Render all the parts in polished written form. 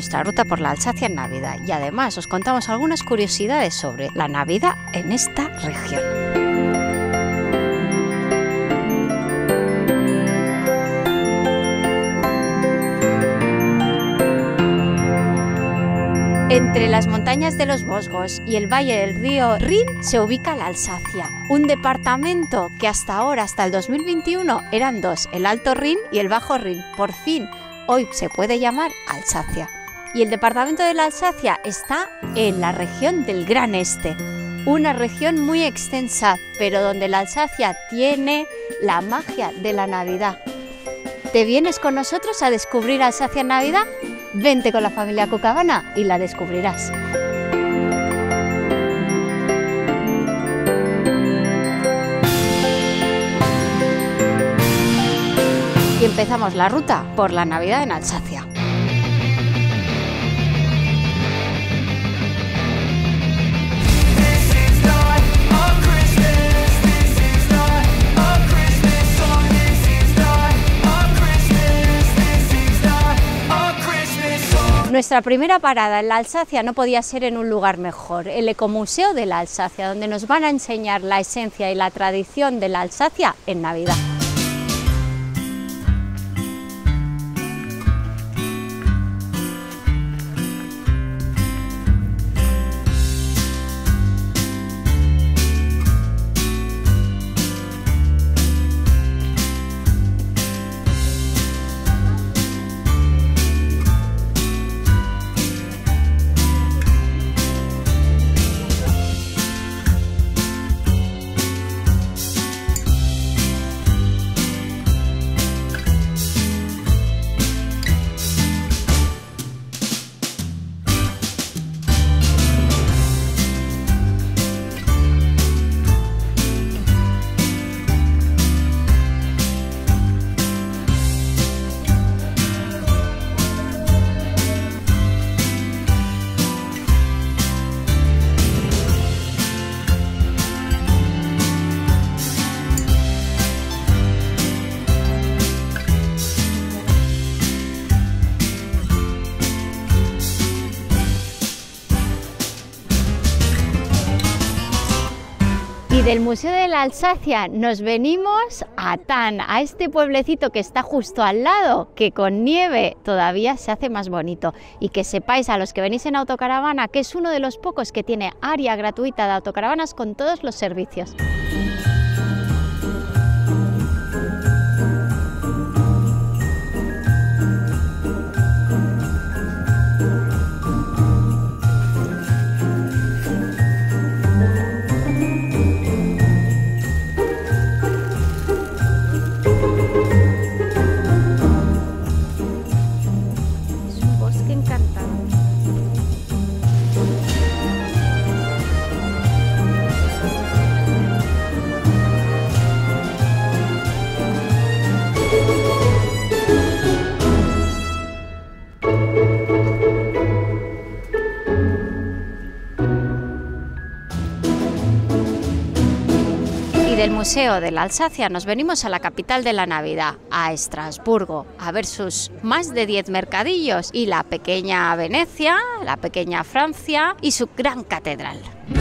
nuestra ruta por la Alsacia en Navidad y además os contamos algunas curiosidades sobre la Navidad en esta región. Entre las montañas de los Vosgos y el valle del río Rin se ubica la Alsacia, un departamento que hasta ahora, hasta el 2021, eran dos, el Alto Rin y el Bajo Rin. Por fin, hoy se puede llamar Alsacia. Y el departamento de la Alsacia está en la región del Gran Este, una región muy extensa, pero donde la Alsacia tiene la magia de la Navidad. ¿Te vienes con nosotros a descubrir Alsacia en Navidad? Vente con la familia Cucabana y la descubrirás. Y empezamos la ruta por la Navidad en Alsacia. Nuestra primera parada en la Alsacia no podía ser en un lugar mejor, el Ecomuseo de la Alsacia, donde nos van a enseñar la esencia y la tradición de la Alsacia en Navidad. Y del Museo de la Alsacia nos venimos a Thann, a este pueblecito que está justo al lado, que con nieve todavía se hace más bonito. Y que sepáis, a los que venís en autocaravana, que es uno de los pocos que tiene área gratuita de autocaravanas con todos los servicios. Del Museo de la Alsacia nos venimos a la capital de la Navidad, a Estrasburgo, a ver sus más de 10 mercadillos y la pequeña Venecia, la pequeña Francia y su gran catedral.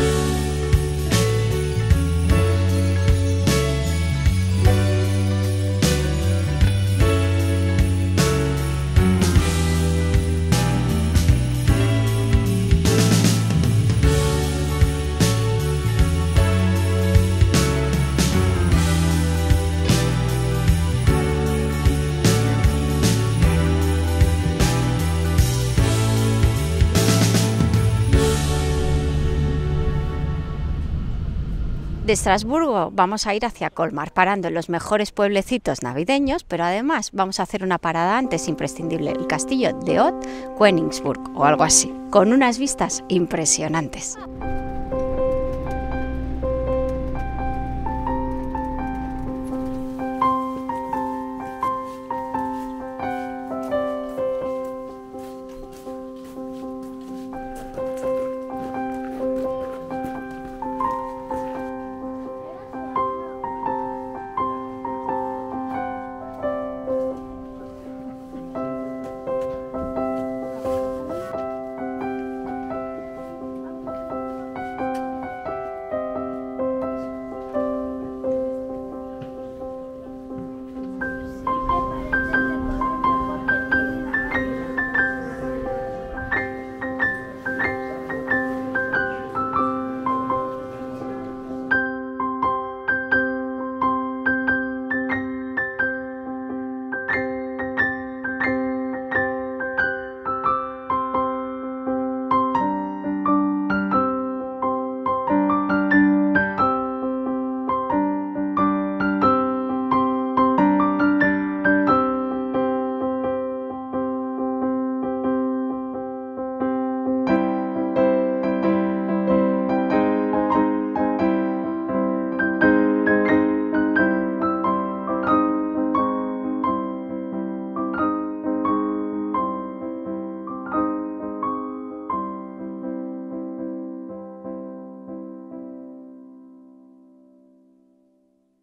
De Estrasburgo vamos a ir hacia Colmar, parando en los mejores pueblecitos navideños, pero además vamos a hacer una parada antes imprescindible, el castillo de Ott Königsburg o algo así, con unas vistas impresionantes.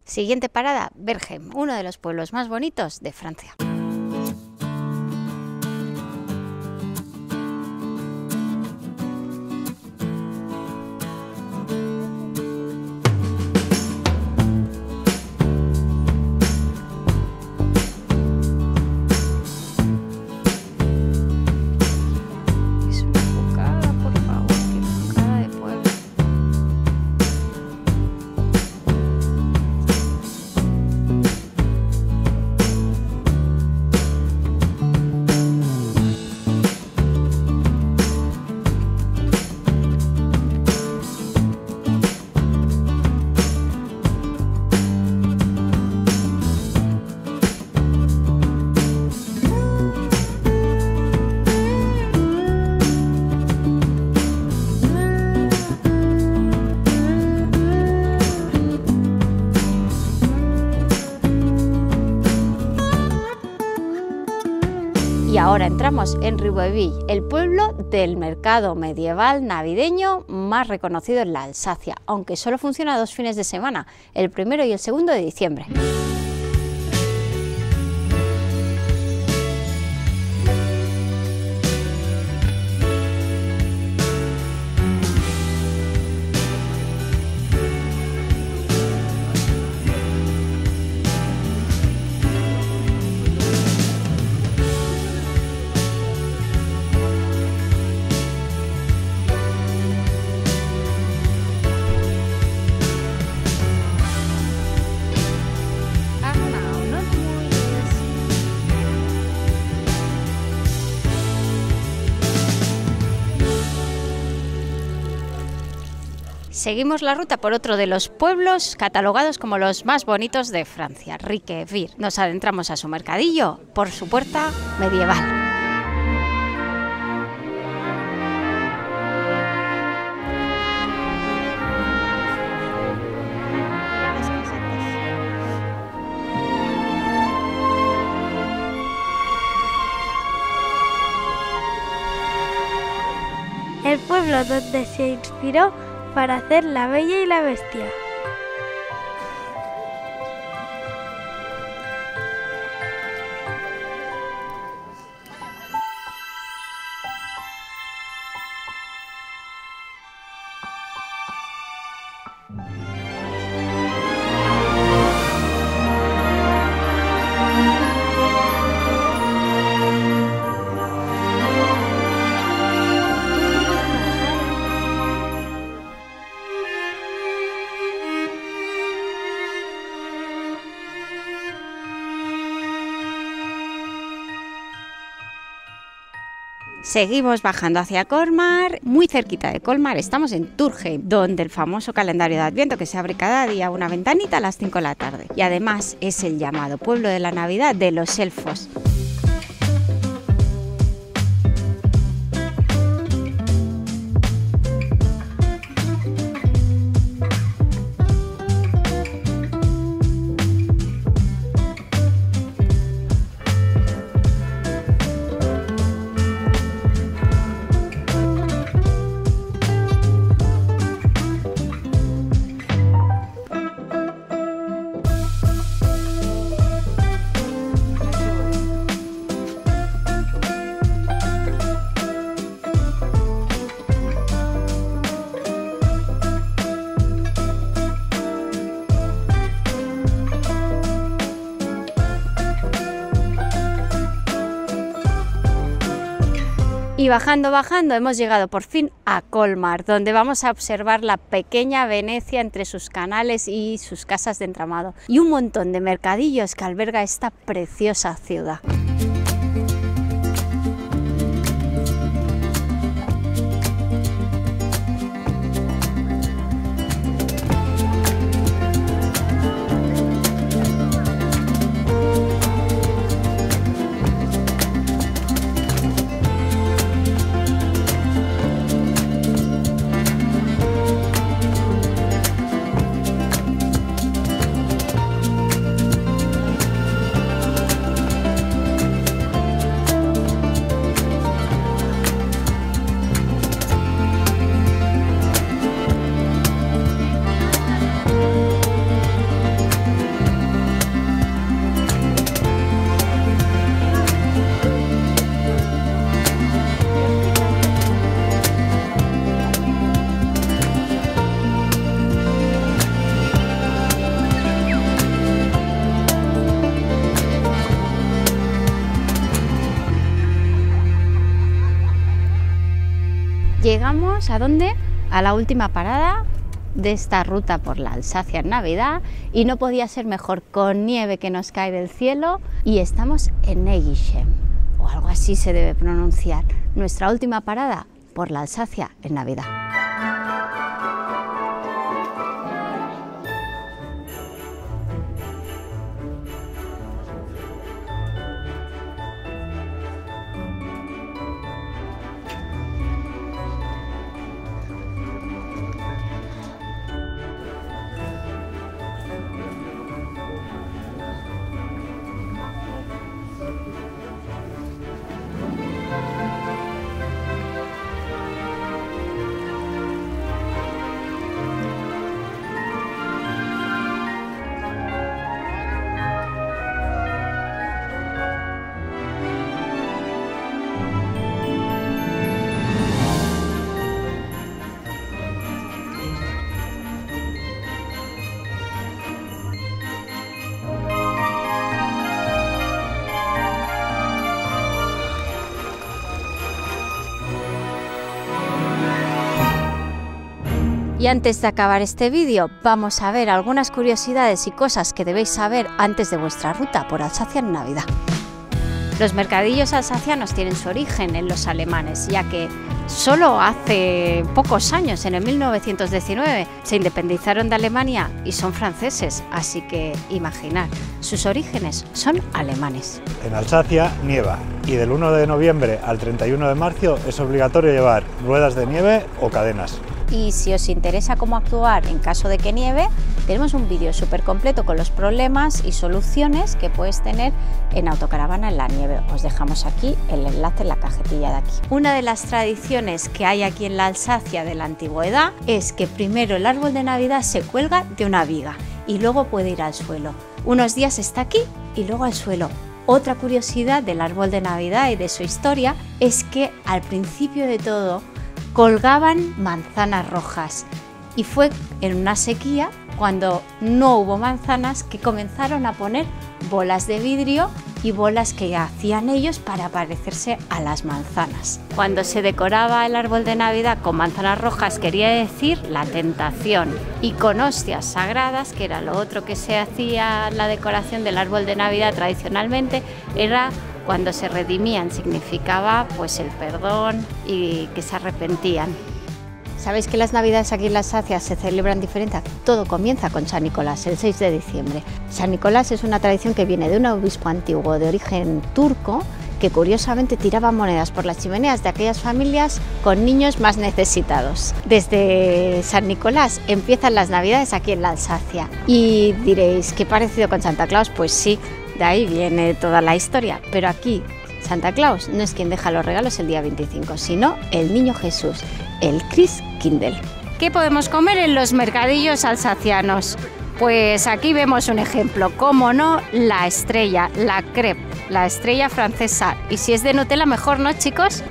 Siguiente parada, Berghem, uno de los pueblos más bonitos de Francia. Y ahora entramos en Ribeauvillé, el pueblo del mercado medieval navideño más reconocido en la Alsacia, aunque solo funciona 2 fines de semana, el 1 y el 2 de diciembre. Seguimos la ruta por otro de los pueblos catalogados como los más bonitos de Francia, Riquewihr. Nos adentramos a su mercadillo por su puerta medieval. El pueblo donde se inspiró para hacer La Bella y la Bestia. Seguimos bajando hacia Colmar, muy cerquita de Colmar estamos en Turkheim, donde el famoso calendario de Adviento que se abre cada día una ventanita a las 5 de la tarde. Y además es el llamado pueblo de la Navidad de los elfos. Y bajando, hemos llegado por fin a Colmar, donde vamos a observar la pequeña Venecia entre sus canales y sus casas de entramado, y un montón de mercadillos que alberga esta preciosa ciudad. Llegamos ¿a dónde? A la última parada de esta ruta por la Alsacia en Navidad y no podía ser mejor, con nieve que nos cae del cielo, y estamos en Negischem, o algo así se debe pronunciar, nuestra última parada por la Alsacia en Navidad. Y antes de acabar este vídeo, vamos a ver algunas curiosidades y cosas que debéis saber antes de vuestra ruta por Alsacia en Navidad. Los mercadillos alsacianos tienen su origen en los alemanes, ya que solo hace pocos años, en el 1919, se independizaron de Alemania y son franceses, así que imaginad, sus orígenes son alemanes. En Alsacia nieva y del 1 de noviembre al 31 de marzo es obligatorio llevar ruedas de nieve o cadenas. Y si os interesa cómo actuar en caso de que nieve, tenemos un vídeo súper completo con los problemas y soluciones que puedes tener en autocaravana en la nieve. Os dejamos aquí el enlace en la cajetilla de aquí. Una de las tradiciones que hay aquí en la Alsacia de la antigüedad es que primero el árbol de Navidad se cuelga de una viga y luego puede ir al suelo. Unos días está aquí y luego al suelo. Otra curiosidad del árbol de Navidad y de su historia es que al principio de todo colgaban manzanas rojas y fue en una sequía, cuando no hubo manzanas, que comenzaron a poner bolas de vidrio y bolas que hacían ellos para parecerse a las manzanas. Cuando se decoraba el árbol de Navidad con manzanas rojas quería decir la tentación, y con hostias sagradas, que era lo otro que se hacía la decoración del árbol de Navidad tradicionalmente, era cuando se redimían, significaba pues el perdón y que se arrepentían. ¿Sabéis que las Navidades aquí en la Alsacia se celebran diferente? Todo comienza con San Nicolás, el 6 de diciembre. San Nicolás es una tradición que viene de un obispo antiguo de origen turco que curiosamente tiraba monedas por las chimeneas de aquellas familias con niños más necesitados. Desde San Nicolás empiezan las Navidades aquí en la Alsacia. Y diréis, ¿qué parecido con Santa Claus? Pues sí, de ahí viene toda la historia, pero aquí Santa Claus no es quien deja los regalos el día 25, sino el niño Jesús, el Christkindl. ¿Qué podemos comer en los mercadillos alsacianos? Pues aquí vemos un ejemplo, cómo no, la estrella, la crêpe, la estrella francesa. Y si es de Nutella, mejor, ¿no, chicos?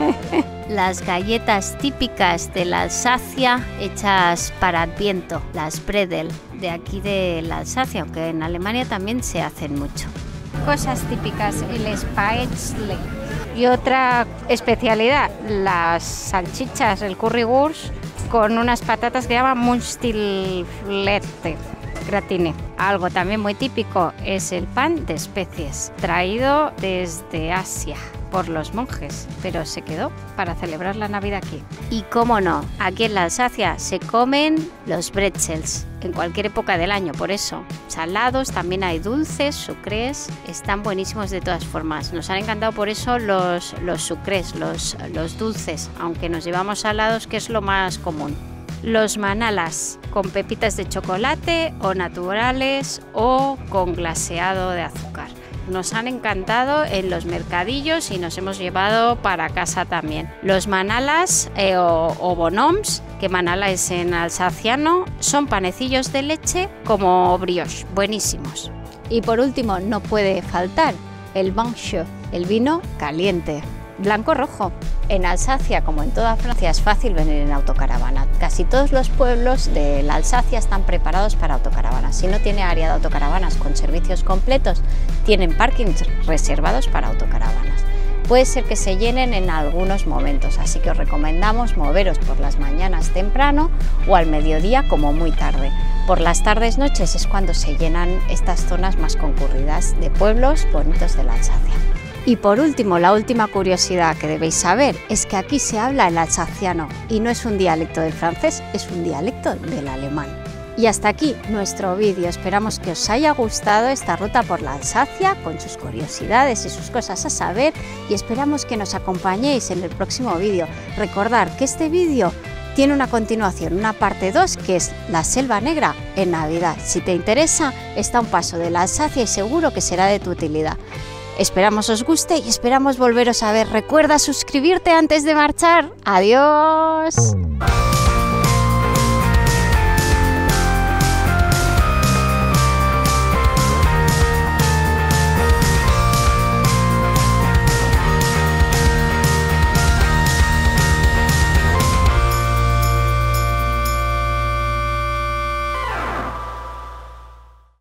Las galletas típicas de la Alsacia hechas para Adviento, las Bredel, de aquí de la Alsacia, aunque en Alemania también se hacen mucho. Cosas típicas, el Spätzle. Y otra especialidad, las salchichas, el currywurst, con unas patatas que llaman Munstilflette gratine. Algo también muy típico es el pan de especies, traído desde Asia por los monjes, pero se quedó para celebrar la Navidad aquí. Y cómo no, aquí en la Alsacia se comen los bretzels en cualquier época del año, por eso salados, también hay dulces, sucrés, están buenísimos de todas formas. Nos han encantado por eso los sucrés, los dulces, aunque nos llevamos salados, que es lo más común. Los manalas con pepitas de chocolate o naturales o con glaseado de azúcar. Nos han encantado en los mercadillos y nos hemos llevado para casa también. Los manalas o bonhommes, que manala es en alsaciano, son panecillos de leche como brioche, buenísimos. Y por último, no puede faltar el vin chaud, el vino caliente, blanco o rojo. En Alsacia, como en toda Francia, es fácil venir en autocaravana. Casi todos los pueblos de la Alsacia están preparados para autocaravanas. Si no tiene área de autocaravanas con servicios completos, tienen parkings reservados para autocaravanas. puede ser que se llenen en algunos momentos, así que os recomendamos moveros por las mañanas temprano o al mediodía como muy tarde. Por las tardes noches es cuando se llenan estas zonas más concurridas de pueblos bonitos de la Alsacia. Y por último, la última curiosidad que debéis saber es que aquí se habla el alsaciano y no es un dialecto del francés, es un dialecto del alemán. Y hasta aquí nuestro vídeo, esperamos que os haya gustado esta ruta por la Alsacia con sus curiosidades y sus cosas a saber y esperamos que nos acompañéis en el próximo vídeo. Recordad que este vídeo tiene una continuación, una parte 2 que es la Selva Negra en Navidad. Si te interesa, está a un paso de la Alsacia y seguro que será de tu utilidad. Esperamos os guste y esperamos volveros a ver. Recuerda suscribirte antes de marchar. ¡Adiós!